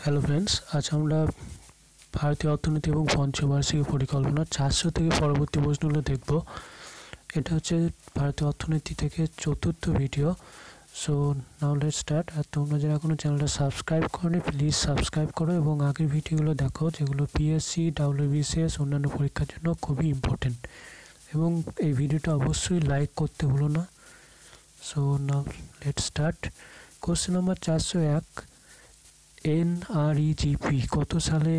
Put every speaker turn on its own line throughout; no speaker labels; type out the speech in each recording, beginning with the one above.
Hello friends, আজ আমরা ভারতীয় অর্থনীতি এবং পঞ্চবার্ষিকী পরিকল্পনা 400 থেকে পরবর্তী প্রশ্নগুলো দেখব। এটা হচ্ছে ভারতীয় অর্থনীতি থেকে চতুর্থ video. So now let's start. আর তোমরা যারা এখনো চ্যানেলটা সাবস্ক্রাইব করোনি প্লিজ সাবস্ক্রাইব করো এবং আগের ভিডিওগুলো দেখো, যেগুলো পিএসসি, WBCS অন্যান্য পরীক্ষার জন্য খুবই ইম্পর্টেন্ট। এবং এই ভিডিওটা অবশ্যই লাইক করতে ভুলো না। So now let's start. Question number 401, NREGP কত সালে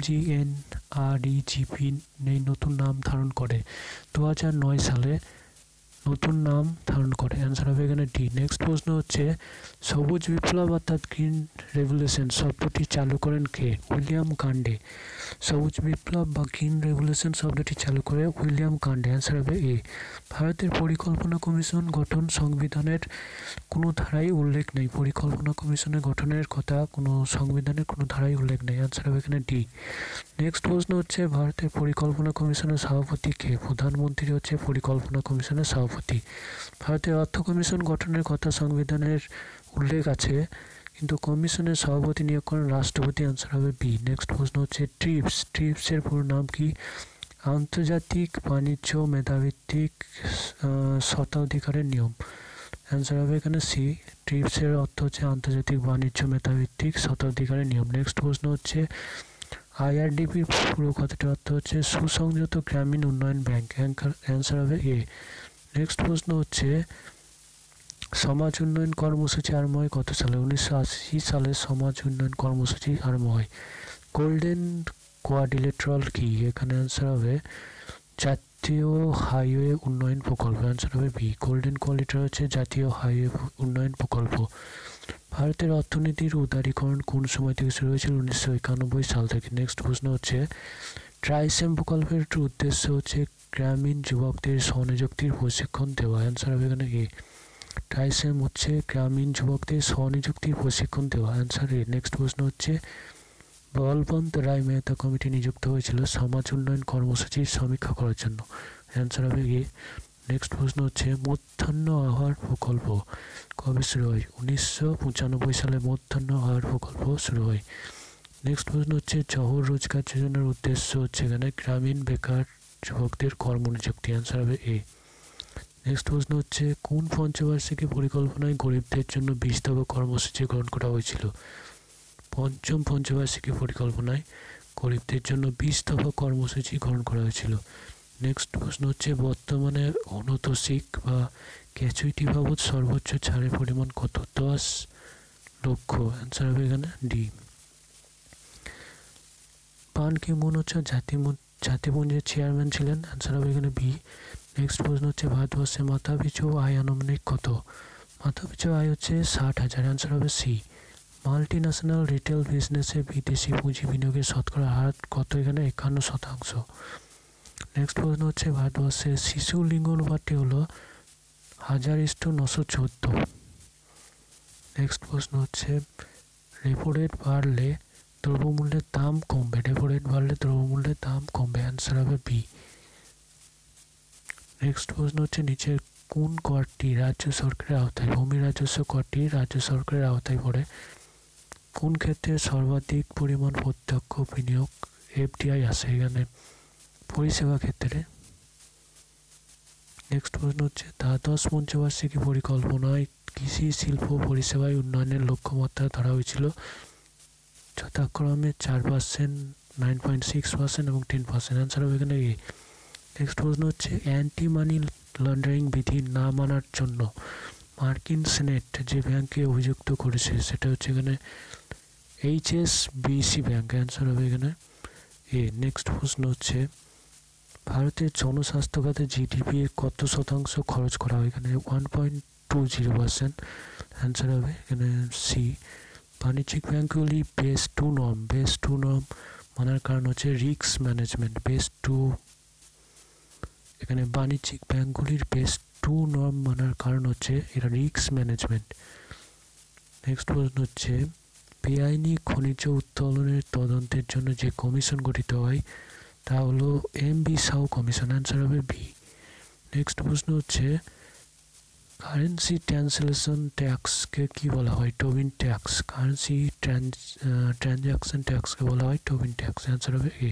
MGNREGP নতুন নাম ধারণ করে? 2009 সালে নতুন নাম ধারণ করে। অ্যান্সার হবে এখানে ডি। নেক্সট প্রশ্ন হচ্ছে সবুজ বিপ্লব অর্থাৎ গ্রিন রেভলিউশন শব্দটি চালু করেন কে? উইলিয়াম কান্ডে। সবুজ বিপ্লব বা গ্রিন রেভলিউশন শব্দটি চালু করে উইলিয়াম কান্ডে। অ্যান্সার হবে এ। ভারতের পরিকল্পনা কমিশন গঠন সংবিধানের কোনো ধারায় উল্লেখ নেই। পরিকল্পনা কমিশনের গঠনের কথা কোনো সংবিধানের কোনো ধারায় উল্লেখ নেই। অ্যান্সার হবে এখানে ডি। নেক্সট প্রশ্ন হচ্ছে ভারতের পরিকল্পনা কমিশনের সভাপতি কে? প্রধানমন্ত্রী হচ্ছে পরিকল্পনা কমিশনের সভাপতি। ভারতের অর্থ কমিশন গঠনের কথা সংবিধানের উল্লেখ আছে, কিন্তু কমিশনের সভাপতি নিয়োগ করেন রাষ্ট্রপতি। অ্যান্সার হবে বি। নেক্সট প্রশ্ন হচ্ছে ট্রিপসের পুরো নাম কি? আন্তর্জাতিক বাণিজ্য মেধাভিত্তিক স্বত্বাধিকারের নিয়ম। অ্যান্সার হবে এখানে সি। ট্রিপসের অর্থ হচ্ছে আন্তর্জাতিক বাণিজ্য মেধাভিত্তিক স্বত্বাধিকারের নিয়ম। নেক্সট প্রশ্ন হচ্ছে IRDPর পুরো কথাটার অর্থ হচ্ছে সুসংযত গ্রামীণ উন্নয়ন ব্যাংক। অ্যান্সার হবে এ। নেক্সট প্রশ্ন হচ্ছে সমাজ উন্নয়ন কর্মসূচি আরম্ভ হয় কত সালে? 1980 সালে সমাজ উন্নয়ন কর্মসূচি আরম্ভ হয়। গোল্ডেন কোয়াড্রিলেটারাল কি? এখানে অ্যান্সার হবে জাতীয় হাইওয়ে উন্নয়ন প্রকল্প। অ্যান্সার হবে বি। গোল্ডেন কোয়াড্রিলেটারাল হচ্ছে জাতীয় হাইওয়ে উন্নয়ন প্রকল্প। ভারতের অর্থনীতির উদারীকরণ কোন সময় থেকে শুরু হয়েছিল? 1991 সাল থেকে। নেক্সট প্রশ্ন হচ্ছে ট্রাইসেম প্রকল্পের উদ্দেশ্য হচ্ছে গ্রামীণ যুবকদের স্বনিযুক্তির প্রশিক্ষণ দেওয়া। অ্যান্সার হবে এখানে এ। ট্রাইসেম হচ্ছে গ্রামীণ যুবকদের স্বনিযুক্তির প্রশিক্ষণ দেওয়া। Answer A. নেক্সট প্রশ্ন হচ্ছে বলবন্ত রায় মেহতা কমিটি নিযুক্ত হয়েছিল সমাজ উন্নয়ন কর্মসূচির সমীক্ষা করার জন্য। অ্যান্সার হবে এ। নেক্সট প্রশ্ন হচ্ছে মধ্যাহ্ন আহার প্রকল্প কবে শুরু হয়? 1995 সালে মধ্যাহ্ন আহার প্রকল্প শুরু হয়। নেক্সট প্রশ্ন হচ্ছে জওহর রোজগার যোজনার উদ্দেশ্য হচ্ছে এখানে গ্রামীণ বেকার যুবকদের কর্মনিযুক্তি। অ্যান্সার হবে এ। নেক্সট প্রশ্ন হচ্ছে কোন পঞ্চবার্ষিকী পরিকল্পনায় গরিবদের জন্য 20 দফা কর্মসূচি গ্রহণ করা হয়েছিল? পঞ্চম পঞ্চবার্ষিকী পরিকল্পনায় গরিবদের জন্য 20 দফা কর্মসূচি গ্রহণ করা হয়েছিল। নেক্সট প্রশ্ন হচ্ছে বর্তমানে অনতোষিক বা গ্র্যাচুইটি বাবদ সর্বোচ্চ ছাড়ের পরিমাণ কত? 10 লক্ষ। অ্যান্সার হবে এখানে ডি। পান কি মুন হচ্ছে জাতিপুঞ্জের চেয়ারম্যান ছিলেন। অ্যান্সার হবে এখানে বি। নেক্সট প্রশ্ন হচ্ছে ভারতবর্ষে মাথাপিছু আয় আনুমানিক কত? মাথাপিছু আয় হচ্ছে 60,000। অ্যান্সার হবে সি। মাল্টি ন্যাশনাল রিটেল বিজনেসে বিদেশি পুঁজি বিনিয়োগের শতকরা হার কত? এখানে 51%। নেক্সট প্রশ্ন হচ্ছে ভারতবর্ষের শিশু লিঙ্গ অনুপাতটি হলো 1000:914। নেক্সট প্রশ্ন হচ্ছে রেপো রেট বাড়লে দ্রব্যমূল্যের দাম কমবে। রেপো রেট বাড়লে দ্রব্যমূল্যের দাম কমবে। অ্যান্সার হবে বি। নেক্সট প্রশ্ন হচ্ছে নিচের কোন করটি রাজ্য সরকারের আওতায়? ভূমি রাজস্ব করটি রাজ্য সরকারের আওতায় পড়ে। কোন ক্ষেত্রে সর্বাধিক পরিমাণ প্রত্যক্ষ বিনিয়োগ FDI আসে? এখানে পরিষেবা ক্ষেত্রে। নেক্সট প্রশ্ন হচ্ছে দ্বাদশ পঞ্চবার্ষিকী পরিকল্পনায় কৃষি শিল্প পরিষেবায় উন্নয়নের লক্ষ্যমাত্রা ধরা হয়েছিল যথাক্রমে 4%, 9.6% এবং 10%। অ্যান্সার হবে এখানে এ। নেক্সট প্রশ্ন হচ্ছে অ্যান্টি মানি লন্ডারিং বিধি না মানার জন্য মার্কিন সেনেট যে ব্যাংকে অভিযুক্ত করেছে সেটা হচ্ছে এখানে HSBC ব্যাংক। অ্যান্সার হবে এখানে এ। নেক্সট প্রশ্ন হচ্ছে ভারতের জনস্বাস্থ্য খাতে GDP কত শতাংশ খরচ করা হয়? এখানে 1.20%। অ্যান্সার হবে এখানে সি। বাণিজ্যিক ব্যাংকগুলি বেস টু নর্ম মানার কারণ হচ্ছে রিস্ক ম্যানেজমেন্ট। এখানে বাণিজ্যিক ব্যাংকগুলির বেস টু নর্ম মানার কারণ হচ্ছে এরা রিস্ক ম্যানেজমেন্ট। নেক্সট প্রশ্ন হচ্ছে বেআইনি খনিজ উত্তোলনের তদন্তের জন্য যে কমিশন গঠিত হয় তা হলো MB সাউ কমিশন। অ্যান্সার হবে বি। নেক্সট প্রশ্ন হচ্ছে কারেন্সি ট্রান্সলেশন ট্যাক্সকে কি বলা হয়? টোবিন ট্যাক্স। কারেন্সি ট্রানজাকশন ট্যাক্সকে বলা হয় টোবিন ট্যাক্স। অ্যান্সার হবে এ।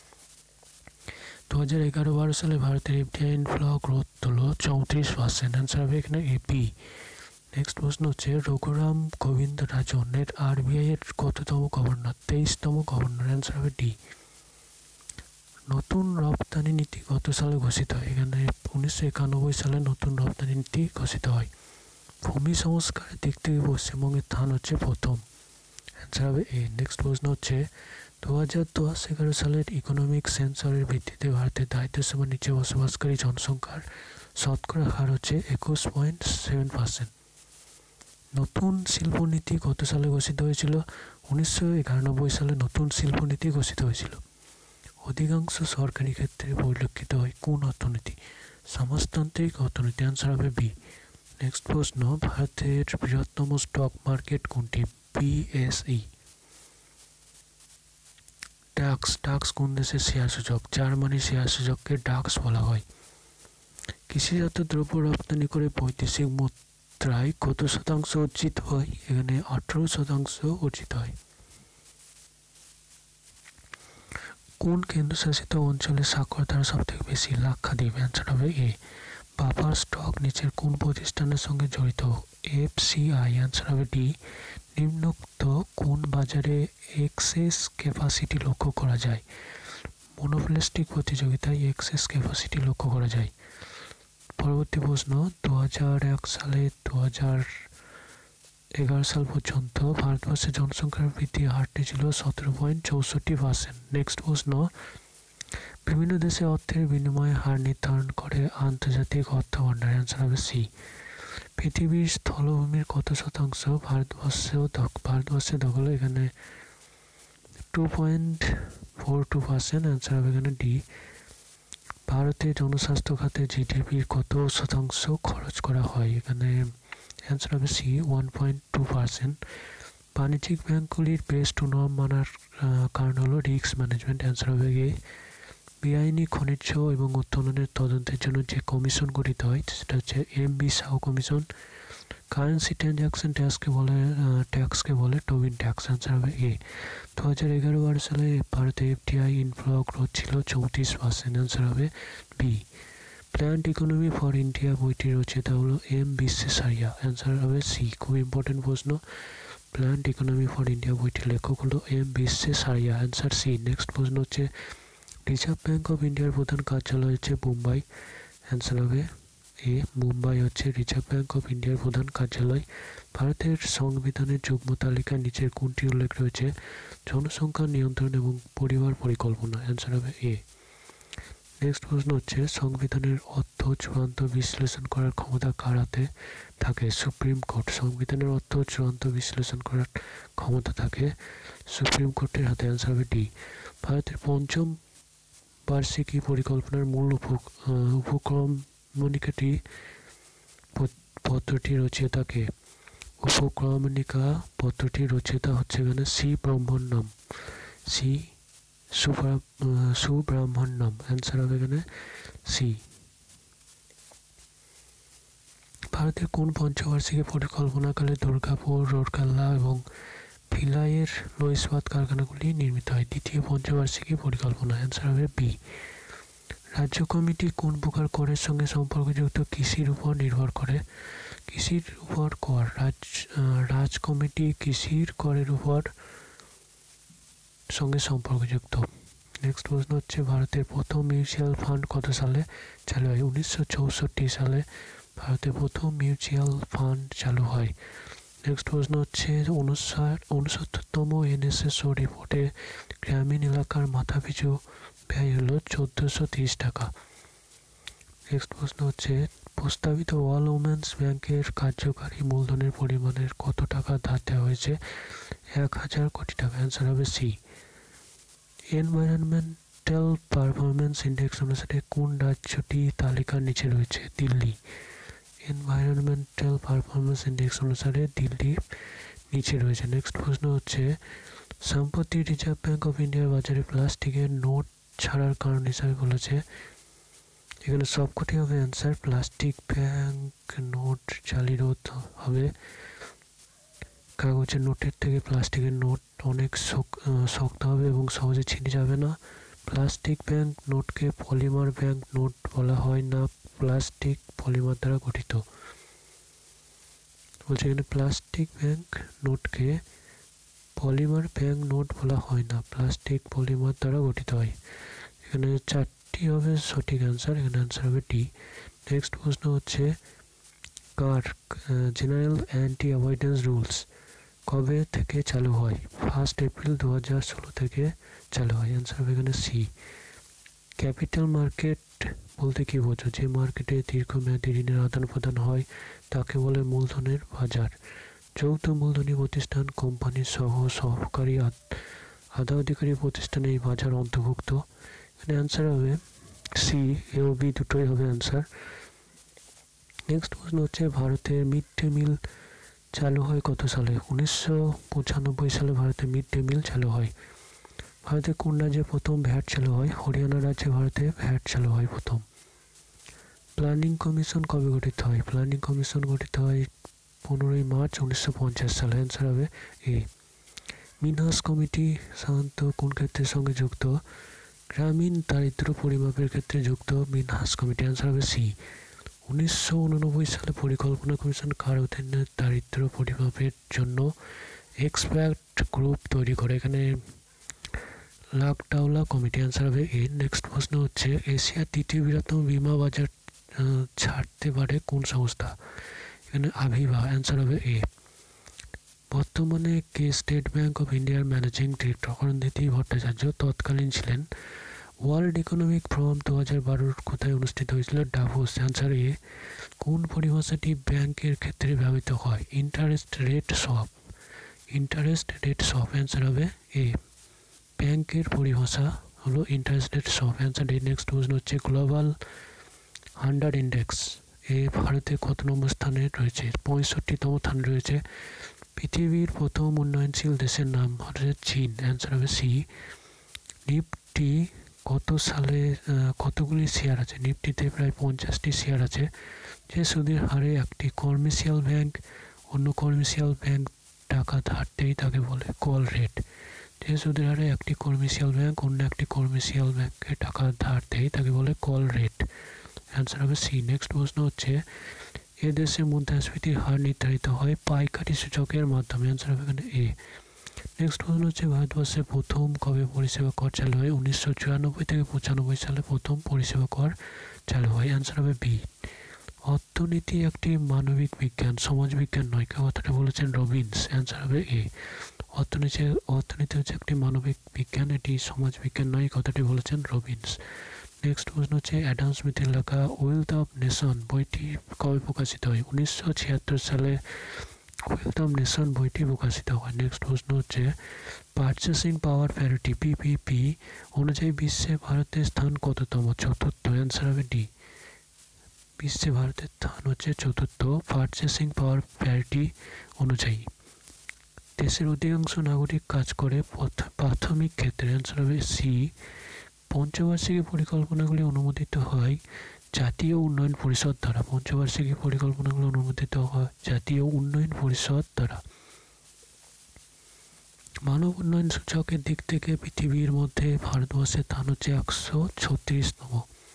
2011-12 সালে ভারতের এফডিআই ইনফ্লো গ্রোথ হলো 34%। অ্যান্সার হবে এখানে এপি। নেক্সট প্রশ্ন হচ্ছে রঘুরাম গোবিন্দ রাজনের আরবিআই এর কততম গভর্নর? 23তম গভর্নর। অ্যান্সার হবে ডি। নতুন রপ্তানি নীতি কত সালে ঘোষিত হয়? এখানে 1991 সালে নতুন রপ্তানি নীতি ঘোষিত হয়। ভূমি সংস্কারের দিক থেকে পশ্চিমবঙ্গের স্থান হচ্ছে প্রথম। অ্যান্সার হবে এ। নেক্সট প্রশ্ন হচ্ছে 2010-11 সালের ইকোনমিক সেন্সারের ভিত্তিতে ভারতের দারিদ্র্য সীমার নিচে বসবাসকারী জনসংখ্যার শতকরা হার হচ্ছে 21.7%। নতুন শিল্পনীতি কত সালে ঘোষিত হয়েছিল? 1991 সালে নতুন শিল্পনীতি ঘোষিত হয়েছিল। অধিকাংশ সরকারি ক্ষেত্রে পরিলক্ষিত হয় কোন অর্থনীতি? সমাজতান্ত্রিক অর্থনীতি। অ্যান্সার হবে বি। নেক্সট প্রশ্ন ভারতের বৃহত্তম স্টক মার্কেট কোনটি? বিএসই। ডাক্স কোন দেশের শেয়ার সূচক? জার্মানির শেয়ার সূচককে ডাক্স বলা হয়। কৃষিজাত দ্রব্য রপ্তানি করে বৈদেশিক মুদ্রায় কত শতাংশ অর্জিত হয়? এখানে 18% অর্জিত হয়। কোন কেন্দ্রশাসিত অঞ্চলে সাক্ষরতার সবথেকে বেশি? লাক্ষাদ্বীপ। অ্যান্সার হবে এ। বাফার স্টক নিচের কোন প্রতিষ্ঠানের সঙ্গে জড়িত? এফসিআই। অ্যান্সার হবে ডি। নিম্নোক্ত কোন বাজারে এক্সেস ক্যাপাসিটি লক্ষ্য করা যায়? মনোপলিস্টিক প্রতিযোগিতায় এক্সেস ক্যাপাসিটি লক্ষ্য করা যায়। পরবর্তী প্রশ্ন 2001 সালে 2011 সাল পর্যন্ত ভারতবর্ষের জনসংখ্যার বৃদ্ধির হারটি ছিল 17.64%। নেক্সট প্রশ্ন বিভিন্ন দেশে অর্থের বিনিময় হার নির্ধারণ করে আন্তর্জাতিক অর্থ ভান্ডার। অ্যান্সার হবে সি। পৃথিবীর স্থলভূমির কত শতাংশ ভারতবর্ষে দখল? এখানে 2.42%। অ্যান্সার হবে এখানে ডি। ভারতের জনস্বাস্থ্য খাতে জিডিপির কত শতাংশ খরচ করা হয়? এখানে অ্যান্সার হবে সি 1.2%। বাণিজ্যিক ব্যাংকগুলির বেস্ট নর্ম মানার কারণ হলো রিস্ক ম্যানেজমেন্ট। অ্যান্সার হবে এ। বেআইনি খনিজ এবং উত্তোলনের তদন্তের জন্য যে কমিশন গঠিত হয় সেটা হচ্ছে এমবি সাউ কমিশন। কারেন্সি ট্রানজাকশন ট্যাক্সকে বলে টোবিন ট্যাক্স। অ্যান্সার হবে এ। 2011-12 সালে ভারতে এফডিআই ইনফ্লো গ্রোথ ছিল 34%। অ্যান্সার হবে B. Planned economy for India বইটির রচয়িতা হলো এম বিশ্বেশ্বরাইয়া। অ্যান্সার হবে সি। খুব ইম্পর্টেন্ট প্রশ্ন। প্ল্যান্ড ইকোনমি ফর ইন্ডিয়া বইটির লেখক হলো এম বিশ্বেশ্বরাইয়া। Answer C. নেক্সট প্রশ্ন হচ্ছে রিজার্ভ ব্যাঙ্ক অফ ইন্ডিয়ার প্রধান কার্যালয় হচ্ছে মুম্বাই। অ্যান্সার হবে এ। মুম্বাই হচ্ছে রিজার্ভ ব্যাঙ্ক অফ ইন্ডিয়ার প্রধান কার্যালয়। ভারতের সংবিধানের যুগ্ম তালিকার নিচের কোনটি উল্লেখ রয়েছে? জনসংখ্যা নিয়ন্ত্রণ এবং পরিবার পরিকল্পনা। অ্যান্সার হবে এ। নেক্সট প্রশ্ন হচ্ছে সংবিধানের অর্থ চূড়ান্ত বিশ্লেষণ করার ক্ষমতা কার হাতে থাকে? Supreme court. সংবিধানের অর্থ চূড়ান্ত বিশ্লেষণ করার ক্ষমতা থাকে সুপ্রিম কোর্টের হাতে। অ্যান্সার হবে ডি। ভারতের পঞ্চম বার্ষিকী পরিকল্পনার মূল উপক্রমণিকাটি পত্রটির রচয়িতাকে? উপক্রমণিকা পত্রটির রচয়িতা হচ্ছে এখানে C Brahmanyam. C Subramaniam. Answer হবে এখানে সি। ভারতের কোন পঞ্চবার্ষিকী পরিকল্পনাকালে দুর্গাপুর, রৌরকেল্লা এবং ভিলাইয়ের লো ইস্পাত কারখানাগুলি নির্মিত হয়? দ্বিতীয় পঞ্চবার্ষিকী পরিকল্পনা। অ্যান্সার হবে বি। রাজ্য কমিটি কোন প্রকার করের সঙ্গে সম্পর্কযুক্ত? কৃষির উপর নির্ভর করে। কৃষির উপর কর। রাজ কমিটি কৃষির করের উপর সঙ্গে সম্পর্কযুক্ত। নেক্সট প্রশ্ন হচ্ছে ভারতের প্রথম মিউচুয়াল ফান্ড কত সালে চালু হয়? 1964 সালে ভারতের প্রথম মিউচুয়াল ফান্ড চালু হয়। নেক্সট প্রশ্ন হচ্ছে 69তম NSSO রিপোর্টে গ্রামীণ এলাকার মাথাপিছু ব্যয় হলো 1430 টাকা। নেক্সট প্রশ্ন হচ্ছে প্রস্তাবিত অল উমেন্স ব্যাংকের কার্যকারী মূলধনের পরিমাণের কত টাকা ধার দেওয়া হয়েছে? 1000 কোটি টাকা। অ্যান্সার হবে সি। এনভায়রনমেন্টাল পারফরমেন্স ইন্ডেক্স অনুসারে কোন রাজ্যটি তালিকার নিচে রয়েছে? দিল্লি। এনভায়রনমেন্টাল পারফরমেন্স ইন্ডেক্স অনুসারে দিল্লি নিচে রয়েছে। নেক্সট প্রশ্ন হচ্ছে সম্প্রতি রিজার্ভ ব্যাঙ্ক অফ ইন্ডিয়ার বাজারে প্লাস্টিকের নোট ছাড়ার কারণ হিসাবে বলেছে এখানে সবকটি হবে অ্যান্সার। প্লাস্টিক ব্যাংক নোট জালি রোধ হবে। কাগজের নোটের থেকে প্লাস্টিকের নোট অনেক শক্ত হবে এবং সহজে ছিঁড়ে যাবে না। প্লাস্টিক ব্যাংক নোটকে পলিমার ব্যাংক নোট বলা হয় না। প্লাস্টিক পলিমার দ্বারা গঠিত। বলছে এখানে প্লাস্টিক ব্যাংক নোটকে পলিমার ব্যাংক নোট বলা হয় না, প্লাস্টিক পলিমার দ্বারা গঠিত হয়। এখানে 4টি হবে সঠিক অ্যান্সার, এখানে অ্যান্সার হবে ডি। নেক্সট প্রশ্ন হচ্ছে clrk general anti avoidance rules কবে থেকে চালু হয়? 1 এপ্রিল 2016 থেকে চালু হয়। অ্যান্সার হবে এখানে সি। ক্যাপিটাল মার্কেট বলতে কি বোঝো? যে মার্কেটে দীর্ঘমেয়াদী ঋণের আদান প্রদান হয় তাকে বলে মূলধনের বাজার। যৌথ মূলধনী প্রতিষ্ঠান, কোম্পানি সহ সহকারী আধা অধিকারী প্রতিষ্ঠানে এই বাজার অন্তর্ভুক্ত। এখানে অ্যান্সার হবে সি, এ ও বি দুটোই হবে অ্যান্সার। নেক্সট প্রশ্ন হচ্ছে ভারতের মিড ডে মিল চালু হয় কত সালে? 1995 সালে ভারতে মিড ডে মিল চালু হয়। ভারতে কোন রাজ্যে প্রথম ভ্যাট চালু হয়? হরিয়ানা রাজ্যে ভারতে ভ্যাট চালু হয় প্রথম। প্ল্যানিং কমিশন কবে গঠিত হয়? প্ল্যানিং কমিশন গঠিত হয় 15 মার্চ 1950 সালে। অ্যান্সার হবে এ। মিনহাস কমিটি সাধারণত কোন ক্ষেত্রের সঙ্গে যুক্ত? গ্রামীণ দারিদ্র্য পরিমাপের ক্ষেত্রে যুক্ত মিনহাস কমিটি। অ্যান্সার হবে সি। 1989 সালে পরিকল্পনা কমিশন কার অধীনে দারিদ্র্য পরিমাপের জন্য এক্সপার্ট গ্রুপ তৈরি করে? এখানে লাকডাওলা কমিটি। অ্যান্সার হবে এ। নেক্সট প্রশ্ন হচ্ছে এশিয়ার দ্বিতীয় বৃহত্তম বিমা বাজার ছাড়তে পারে কোন সংস্থা? এখানে আভিভা। অ্যান্সার হবে এ। বর্তমানে কে স্টেট ব্যাংক অফ ইন্ডিয়ার ম্যানেজিং ডিরেক্টর? অরুন্ধতী ভট্টাচার্য তৎকালীন ছিলেন। ওয়ার্ল্ড ইকোনমিক ফোরাম 2012 কোথায় অনুষ্ঠিত হয়েছিল? ডাভোস। Answer A. কোন পরিভাষাটি ব্যাংকের ক্ষেত্রে ব্যবহৃত হয়? Interest rate swap. Interest rate swap. Answer হবে এ। ব্যাংকের পরিভাষা হলো interest rate swap. Answer A. Next প্রশ্ন হচ্ছে গ্লোবাল 100 ইন্ডেক্স এ ভারতে কত নম্বর স্থানে রয়েছে? 65তম স্থানে রয়েছে। পৃথিবীর প্রথম উন্নয়নশীল দেশের নাম হচ্ছে চীন। অ্যান্সার হবে সি। নিফটি কত সালে কতগুলি শেয়ার আছে? নিফটিতে প্রায় 50টি শেয়ার আছে। যে সুদের হারে একটি কমার্শিয়াল ব্যাংক অন্য কমার্শিয়াল ব্যাংক টাকা ধার দেয় তাকে বলে কল রেট। যে সুদের হারে একটি কমার্শিয়াল ব্যাংক অন্য একটি কমার্শিয়াল ব্যাংকে টাকা ধার দেয় তাকে বলে কল রেট। অ্যান্সার হবে সি। নেক্সট প্রশ্ন হচ্ছে এ দেশে মুদ্রাস্ফীতির হার নির্ধারিত হয় পাইকারি সূচকের মাধ্যমে। অ্যান্সার হবে এখানে এ। নেক্সট প্রশ্ন হচ্ছে ভারতবর্ষে প্রথম কবে পরিষেবা কর চালু হয়? 1994 থেকে 95 সালে প্রথম পরিষেবা কর চালু হয়। অ্যান্সার হবে বি। অর্থনীতি একটি মানবিক বিজ্ঞান, সমাজ বিজ্ঞান নয়, কথাটা বলেছেন রবিনস। অ্যান্সার হবে এ। অর্থনীতি হচ্ছে একটি মানবিক বিজ্ঞান, এটি সমাজ বিজ্ঞান নয়, কথাটি বলেছেন রবিনস। নেক্সট প্রশ্ন হচ্ছে অ্যাডাম স্মিথের লেখা ওয়েলথ অফ নেশন বইটি কবে প্রকাশিত হয়? 1976 সালে ওয়েলথ অফ নেশন বইটি প্রকাশিত হয়। নেক্সট প্রশ্ন হচ্ছে পারচেসিং পাওয়ার প্যারিটি পিপিপি অনুযায়ী বিশ্বে ভারতের স্থান কততম? চতুর্থ। অ্যান্সার হবে ডি। বিশ্বে ভারতের স্থান হচ্ছে চতুর্থ পারচেসিং পাওয়ার প্যারিটি অনুযায়ী। দেশের অধিকাংশ নাগরিক কাজ করে প্রাথমিক ক্ষেত্রে। অ্যান্সার হবে সি। পঞ্চবার্ষিকী পরিকল্পনাগুলি অনুমোদিত হয় জাতীয় উন্নয়ন পরিষদ দ্বারা। পঞ্চবার্ষিকী পরিকল্পনাগুলি অনুমোদিত হয় জাতীয় উন্নয়ন পরিষদ দ্বারা। মানব উন্নয়ন সূচকের দিক থেকে পৃথিবীর মধ্যে ভারতবর্ষের স্থান হচ্ছে 136তম।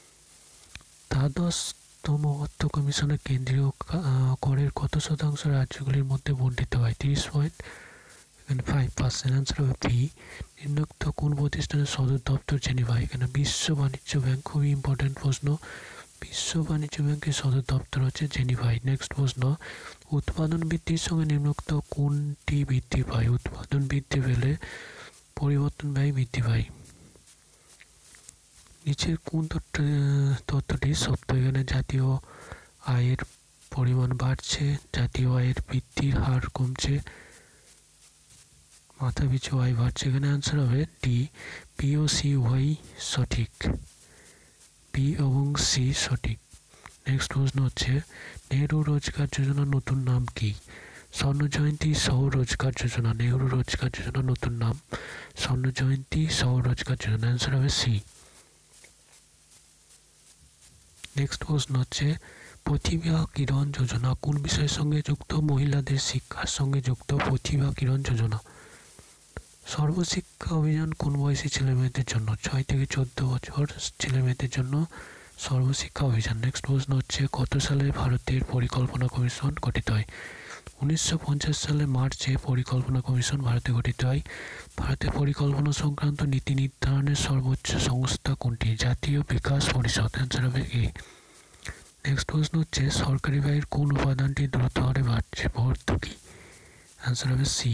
দ্বাদশতম অর্থ কমিশনের কেন্দ্রীয় করের কত শতাংশ রাজ্যগুলির মধ্যে বণ্টিত হয়? 30.5%। অ্যান্সার হবে বি। নিম্নোক্ত কোন প্রতিষ্ঠানের সদর দপ্তর জেনেভায়? এখানে বিশ্ব বাণিজ্য ব্যাংক, খুবই ইম্পর্টেন্ট প্রশ্ন। বিশ্ব বাণিজ্য ব্যাংকের সদর দপ্তর হচ্ছে জেনেভায়। নেক্সট প্রশ্ন উৎপাদন বৃদ্ধির সঙ্গে নিম্নোক্ত কোনটি বৃদ্ধি পায়? উৎপাদন বৃদ্ধি পেলে পরিবর্তন ব্যয় বৃদ্ধি পায়। নিচের কোন তথ্যটি সত্য? এখানে জাতীয় আয়ের পরিমাণ বাড়ছে, জাতীয় আয়ের বৃদ্ধির হার কমছে, মাথা পিছু আয় বাড়ছে। এখানে অ্যান্সার হবে ডি। বি ও সি উভয়ই সঠিক। বি এবং সি সঠিক। নেক্সট প্রশ্ন হচ্ছে নেহরু রোজগার যোজনার নতুন নাম কি? স্বর্ণ জয়ন্তী সহ রোজগার যোজনা। নেহরু রোজগার যোজনার নতুন নাম স্বর্ণ জয়ন্তী সহ রোজগার যোজনা। অ্যান্সার হবে সি। নেক্সট প্রশ্ন হচ্ছে প্রতিভা কিরণ যোজনা কোন বিষয়ের সঙ্গে যুক্ত? মহিলাদের শিক্ষার সঙ্গে যুক্ত প্রতিভা কিরণ যোজনা। সর্বশিক্ষা অভিযান কোন বয়সী ছেলেমেয়েদের জন্য? 6 থেকে 14 বছর ছেলেমেয়েদের জন্য সর্বশিক্ষা অভিযান। নেক্সট প্রশ্ন হচ্ছে কত সালে ভারতের পরিকল্পনা কমিশন গঠিত হয়? 1950 সালে মার্চে পরিকল্পনা কমিশন ভারতে গঠিত হয়। ভারতের পরিকল্পনা সংক্রান্ত নীতি নির্ধারণের সর্বোচ্চ সংস্থা কোনটি? জাতীয় বিকাশ পরিষদ। অ্যান্সার হবে এ। নেক্সট প্রশ্ন হচ্ছে সরকারি ব্যয়ের কোন উপাদানটি দ্রুত হারে বাড়ছে? ভর্তুকি। অ্যান্সার হবে সি।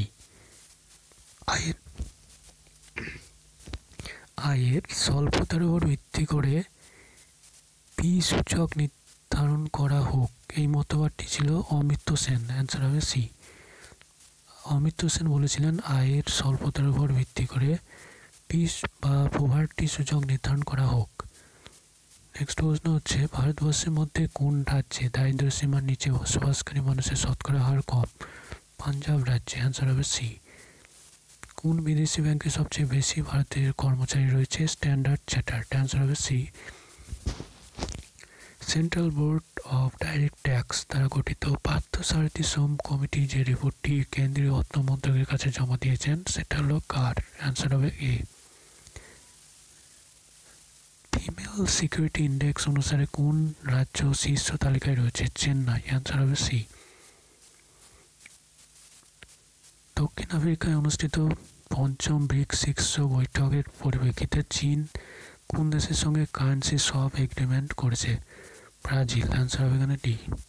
আয়ের স্বল্পতার উপর ভিত্তি করে পি সূচক নির্ধারণ করা হোক, এই মতবাদটি ছিল অমৃত্য সেন। অ্যান্সার হবে সি। অমৃত্য সেন বলেছিলেন আয়ের স্বল্পতার উপর ভিত্তি করে পি বা পভার্টি সূচক নির্ধারণ করা হোক। নেক্সট প্রশ্ন হচ্ছে ভারতবর্ষের মধ্যে কোন রাজ্যে দারিদ্র্য সীমার নিচে বসবাসকারী মানুষের শতকরা হার কম? পাঞ্জাব রাজ্যে। অ্যান্সার হবে সি। কোন বিদেশি ব্যাংকে সবচেয়ে বেশি ভারতের কর্মচারী রয়েছে? Standard Chartered. অ্যান্সার হবে C. Central Board of Direct Tax দ্বারা গঠিত পার্থসারথী সোম কমিটি যে রিপোর্টটি কেন্দ্রীয় অর্থ মন্ত্রকের কাছে জমা দিয়েছেন সেটা হলো কার? অ্যান্সার হবে এ। ফিমেল সিকিউরিটি ইন্ডেক্স অনুসারে কোন রাজ্য শীর্ষ তালিকায় রয়েছে? চেন্নাই। অ্যান্সার হবে সি। দক্ষিণ আফ্রিকায় অনুষ্ঠিত পঞ্চম ব্রিক্স শীর্ষ বৈঠকের পরিপ্রেক্ষিতে চীন কোন দেশের সঙ্গে কারেন্সি সোয়াপ এগ্রিমেন্ট করেছে? ব্রাজিল। অ্যান্সার হবে এখানে ডি।